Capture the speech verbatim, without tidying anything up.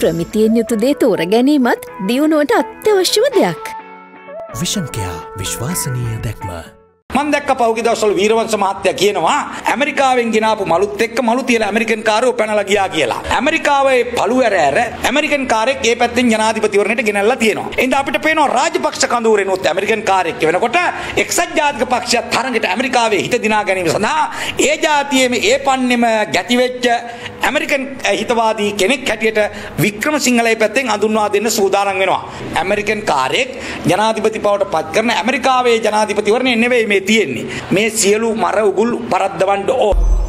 ප්‍රමිතියෙන් යුතු දේ තෝර ගැනීමත් දියුණුවට අත්‍යවශ්‍යම දෙයක්. විෂන් කෙයා විශ්වාසනීය දැක්ම. මම දැක්ක පහුගිය දවස්වල වීරවංශ මහත්තයා කියනවා ඇමරිකාවෙන් ගෙනාපු මලුත් එක්ක මලු තියලා ඇමරිකන් කාරයෝ පැනලා ගියා කියලා. ඇමරිකාවේ පළු ඇර ඇර ඇමරිකන් කාරයෙක් ඒ පැත්තෙන් ජනාධිපතිවරණයට ගෙනල්ලා තියෙනවා. එහෙනම් අපිට පේනවා රාජපක්ෂ කඳවුරෙනුත් ඇමරිකන් කාරයෙක් වෙනකොට එක්සත් ජාතික පක්ෂය තරඟට ඇමරිකාවේ හිත දිනා ගැනීම සඳහා ඒ ජාතියේම ඒ පන්නේම ගැති වෙච්ච ඇමරිකන් හිතවාදී කෙනෙක් හැටියට වික්‍රමසිංහලයි පැත්තෙන් අඳුන්වා දෙන්න සූදානම් වෙනවා. ඇමරිකන් කාරයෙක් ජනාධිපති බවට පත් කරන ඇමරිකාවේ ජනාධිපතිවරණය නෙවෙයි මේ තියෙන්නේ. මේ සියලු මර උගුල් පරද්දවන්න ඕ